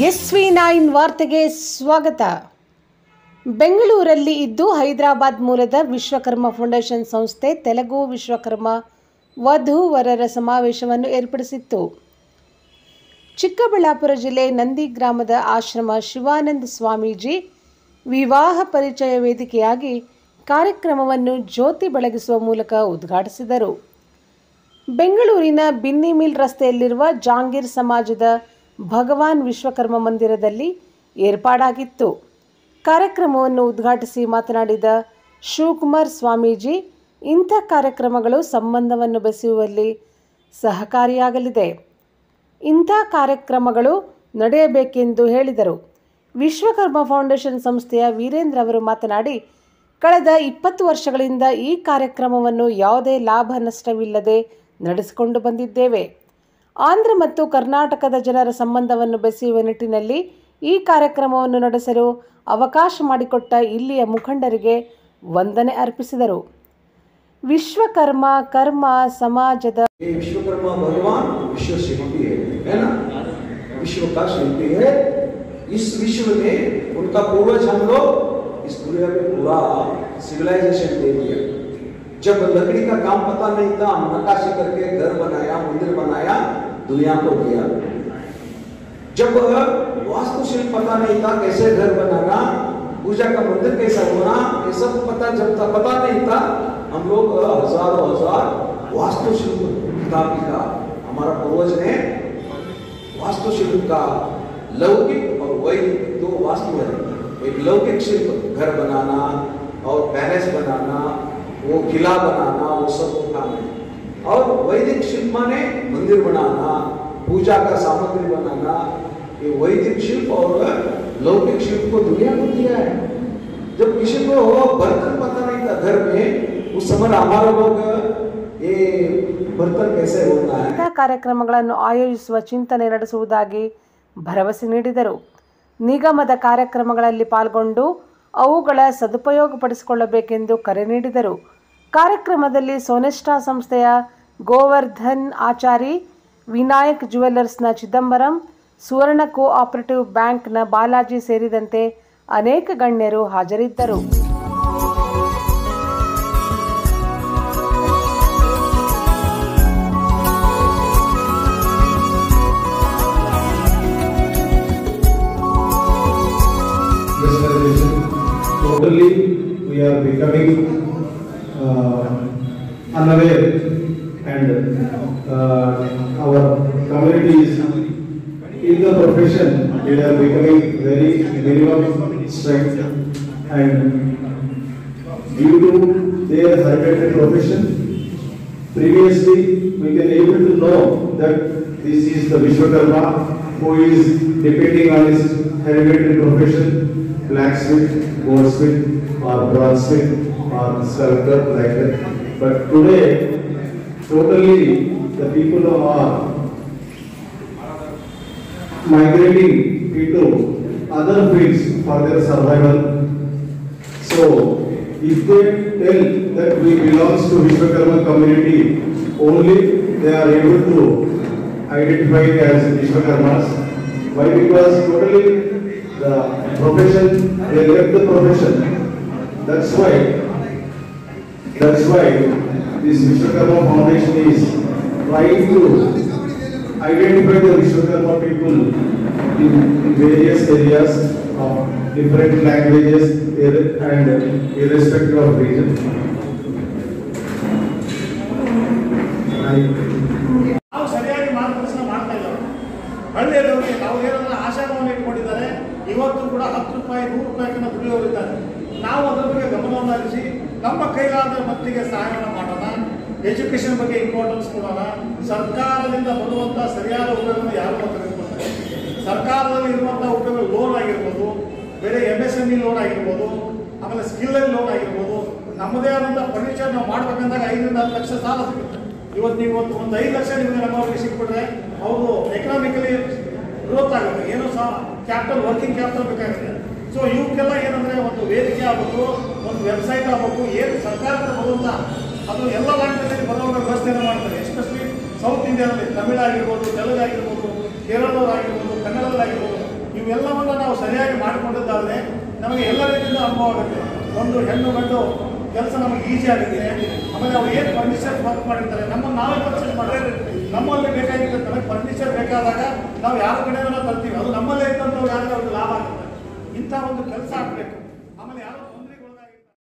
SV9 ವಾರ್ತೆಗೆ ಸ್ವಾಗತ. ಬೆಂಗಳೂರಲ್ಲಿ ಇದ್ದು ಹೈದರಾಬಾದ್ ಮೂಲದ ವಿಶ್ವಕರ್ಮ ಫೌಂಡೇಶನ್ ಸಂಸ್ಥೆ ತೆಲುಗು ವಿಶ್ವಕರ್ಮ ವಧು-ವರರ ಸಮಾವೇಶವನ್ನು ಏರ್ಪಡಿಸಿತ್ತು. ಚಿಕ್ಕಬಳ್ಳಾಪುರ ಜಿಲ್ಲೆ ನಂದಿ ಗ್ರಾಮದ ಆಶ್ರಮ ಶಿವಾನಂದ ಸ್ವಾಮೀಜಿ ವಿವಾಹ ಪರಿಚಯ ವೇದಿಕೆಯಾಗಿ ಕಾರ್ಯಕ್ರಮವನ್ನು ಜ್ಯೋತಿ ಬೆಳಗಿಸುವ ಮೂಲಕ ಉದ್ಘಾಟಿಸಿದರು. ಬೆಂಗಳೂರಿನ ಬಿನ್ನಿ ಮಿಲ್ ರಸ್ತೆಯಲ್ಲಿರುವ ಜಾಂಗೀರ್ ಸಮಾಜದ ಭಗವಾನ್ ವಿಶ್ವಕರ್ಮ ಮಂದಿರದಲ್ಲಿ ಏರ್ಪಾಡಾಗಿತ್ತು. ಕಾರ್ಯಕ್ರಮವನ್ನು ಉದ್ಘಾಟಿಸಿ ಮಾತನಾಡಿದ ಶಿವಕುಮಾರ್ ಸ್ವಾಮೀಜಿ, ಇಂಥ ಕಾರ್ಯಕ್ರಮಗಳು ಸಂಬಂಧವನ್ನು ಬೆಸೆಯುವಲ್ಲಿ ಸಹಕಾರಿಯಾಗಲಿದೆ. ಇಂಥ ಕಾರ್ಯಕ್ರಮಗಳು ನಡೆಯಬೇಕೆಂದು ಹೇಳಿದರು. ವಿಶ್ವಕರ್ಮ ಫೌಂಡೇಶನ್ ಸಂಸ್ಥೆಯ ವೀರೇಂದ್ರ ಅವರು ಮಾತನಾಡಿ, ಕಳೆದ 20 ವರ್ಷಗಳಿಂದ ಈ ಕಾರ್ಯಕ್ರಮವನ್ನು ಯಾವುದೇ ಲಾಭ ನಷ್ಟವಿಲ್ಲದೆ ನಡೆಸಿಕೊಂಡು ಬಂದಿದ್ದೇವೆ. ಆಂಧ್ರ ಮತ್ತು ಕರ್ನಾಟಕದ ಜನರ ಸಂಬಂಧವನ್ನು ಬೆಸೆಯುವ ನಿಟ್ಟಿನಲ್ಲಿ ಈ ಕಾರ್ಯಕ್ರಮವನ್ನು ನಡೆಸಲು ಅವಕಾಶ ಮಾಡಿಕೊಟ್ಟ ಇಲ್ಲಿಯ ಮುಖಂಡರಿಗೆ ವಂದನೆ ಅರ್ಪಿಸಿದರು. ವಿಶ್ವಕರ್ಮ ಕರ್ಮ समाजದ विश्वकर्मा भगवान विश्व शिल्पी है ना, विश्व का शिल्पी है. इस विश्व में उनका पूर्वज हम लोग इस दुनिया में पूरा सिविलाइजेशन दे दिया. जब लकड़ी का काम पता नहीं था, नक्काशी करके घर बनाया, मंदिर बनाया, दुनिया को दिया. जब वास्तुशिल्प पता नहीं था, कैसे घर बनाना, पूजा का मंदिर कैसा होना, ये सब पता नहीं था, हम लोग हजारों हजार वास्तुशिल्प किताब लिखा. हमारा पूर्वज ने वास्तुशिल्प का लौकिक और वैदिक दो वास्तु है. एक लौकिक शिल्प घर बनाना और पैलेस बनाना, वो किला बनाना, वो सब काम है. और वैदिक शिल्प माने मंदिर बनाना, पूजा का सामग्री बनाना. ये वैदिक शिल्प और लौकिक शिल्प को दुनिया को दिया है. जब किसी को बर्तन पता नहीं था घर में, उस समय हमारे लोग ये बर्तन कैसे होना है. ಕಾರ್ಯಕ್ರಮಗಳನ್ನು ಆಯೋಜಿಸುವ ಚಿಂತನೆ ನಡೆಸುವುದಾಗಿ ಭರವಸೆ ನೀಡಿದರು. ನಿಗಮದ ಕಾರ್ಯಕ್ರಮಗಳಲ್ಲಿ ಪಾಲ್ಗೊಂಡು ಅವುಗಳ ಸದುಪಯೋಗಪಡಿಸಿಕೊಳ್ಳಬೇಕೆಂದು ಕರೆ ನೀಡಿದರು. ಕಾರ್ಯಕ್ರಮದಲ್ಲಿ ಸೋನೆಸ್ಟಾ ಸಂಸ್ಥೆಯ ಗೋವರ್ಧನ್ ಆಚಾರಿ, ವಿನಾಯಕ್ ಜ್ಯುವೆಲ್ಲರ್ಸ್ನ ಚಿದಂಬರಂ, ಸುವರ್ಣ ಕೋಆಪರೇಟಿವ್ ಬ್ಯಾಂಕ್ನ ಬಾಲಾಜಿ ಸೇರಿದಂತೆ ಅನೇಕ ಗಣ್ಯರು ಹಾಜರಿದ್ದರು. Totally, we are becoming unaware, and our communities in the profession, they are becoming very minimum strength, and due to their hereditary profession, previously we can able to know that this is the Vishwakarma who is depending on his hereditary profession, blacksmith, goldsmith, or bronzesmith, or sculptor, like that. But today, totally, the people are migrating into other fields for their survival. So, if they tell that we belong to Vishwakarma community, only they are able to identify as Vishwakarmas. Why? Because totally the profession, they left the profession. That's why this Vishwakarma Foundation is trying to identify the Vishwakarma people in various areas of different languages and irrespective of region. ನಾವು ಸರಿಯಾಗಿ ಮಾರ್ಗದರ್ಶನ ಮಾಡ್ತಾ ಇದ್ದಾರೆ. ಹಳ್ಳಿಯಲ್ಲವರಿಗೆ ನಾವು ಏನಾದರೂ ಆಶಾಭಾವನೆ ಇಟ್ಕೊಂಡಿದ್ದಾರೆ, ಇವತ್ತು ಕೂಡ 10 ರೂಪಾಯಿ 100 ರೂಪಾಯಿಗಿಂತ ದುಡಿಯೋರಿದ್ದಾರೆ. ನಾವು ಅದರ ಬಗ್ಗೆ ಗಮನವನ್ನು ಹರಿಸಿ ನಮ್ಮ ಕೈಲಾದ ಮಟ್ಟಿಗೆ ಸಹಾಯವನ್ನು ಮಾಡೋಣ. ಎಜುಕೇಷನ್ ಬಗ್ಗೆ ಇಂಪಾರ್ಟೆನ್ಸ್ ಕೊಡೋಣ. ಸರ್ಕಾರದಿಂದ ಬರುವಂಥ ಸರಿಯಾದ ಉಪಯೋಗವನ್ನು ಯಾರು ತೆಗೆದುಕೊಳ್ತಾರೆ. ಸರ್ಕಾರದಲ್ಲಿ ಇರುವಂಥ ಉಪಯೋಗ ಲೋನ್ ಆಗಿರ್ಬೋದು, ಬೇರೆ MSME ಲೋನ್ ಆಗಿರ್ಬೋದು, ಆಮೇಲೆ ಸ್ಕಿಲ್ ಲೋನ್ ಆಗಿರ್ಬೋದು. ನಮ್ಮದೇ ಆದಂಥ ಫರ್ನಿಚರ್ ನಾವು ಮಾಡ್ಬೇಕಂದಾಗ 5 ರಿಂದ 10 ಲಕ್ಷ ಸಾಲ ಸಿಗುತ್ತೆ. ಇವತ್ತು ಒಂದು 5 ಲಕ್ಷ ನಿಮಗೆ ನಮ್ಮವರಿಗೆ ಸಿಕ್ಬಿಟ್ರೆ ಅವರು ಎಕನಾಮಿಕಲಿ ಗ್ರೋತ್ ಆಗುತ್ತೆ. ಏನೋ ಸಹ ಕ್ಯಾಪಿಟಲ್, ವರ್ಕಿಂಗ್ ಕ್ಯಾಪಿಟಲ್ ಬೇಕಾಗುತ್ತೆ. ಸೊ ಇವಕ್ಕೆಲ್ಲ ಏನಂದರೆ ಒಂದು ವೇದಿಕೆ ಆಗಬೇಕು, ಒಂದು ವೆಬ್ಸೈಟ್ ಆಗಬೇಕು. ಏನು ಸರ್ಕಾರದ ಬರುವಂಥ ಅದು ಎಲ್ಲ ಲ್ಯಾಂಗ್ವೇಜಲ್ಲಿ ಬರುವಂಥ ವ್ಯವಸ್ಥೆಯನ್ನು ಮಾಡ್ತಾರೆ. ಎಸ್ಪೆಷಲಿ ಸೌತ್ ಇಂಡಿಯಾದಲ್ಲಿ ತಮಿಳ್ ಆಗಿರ್ಬೋದು, ತೆಲುಗು ಆಗಿರ್ಬೋದು, ಕೇರಳದವ್ರು ಆಗಿರ್ಬೋದು, ಕನ್ನಡದಲ್ಲಾಗಿರ್ಬೋದು, ಇವೆಲ್ಲವನ್ನು ನಾವು ಸರಿಯಾಗಿ ಮಾಡಿಕೊಂಡಿದ್ದಾದರೆ ನಮಗೆ ಎಲ್ಲ ರೀತಿಯಿಂದ ಅನುಭವ ಆಗುತ್ತೆ. ಒಂದು ಹೆಣ್ಣು ಗಂಡು ಕೆಲಸ ನಮಗೆ ಈಸಿ ಆಗುತ್ತೆ. ಆಮೇಲೆ ಅವ್ರು ಏನು ಫರ್ನಿಚರ್ ವರ್ಕ್ ಮಾಡಿರ್ತಾರೆ ನಮ್ಮನ್ನು ನಾವೇ ಪರ್ಚೇಸ್ ಮಾಡಿದ್ರೆ ನಮ್ಮಲ್ಲಿ ಬೇಕಾಗಿರುತ್ತೆ. ನಮಗೆ ಫರ್ನಿಚರ್ ಬೇಕಾದಾಗ ನಾವು ಯಾರ ಕಡೆಯೂ ತರ್ತೀವಿ, ಅದು ನಮ್ಮಲ್ಲೇ ಇದ್ದಂಥವ್ರು ಯಾರಿಗೂ ಅವ್ರಿಗೆ ಲಾಭ ಆಗುತ್ತೆ. ಇಂಥ ಒಂದು ಕೆಲಸ ಆಗಬೇಕು.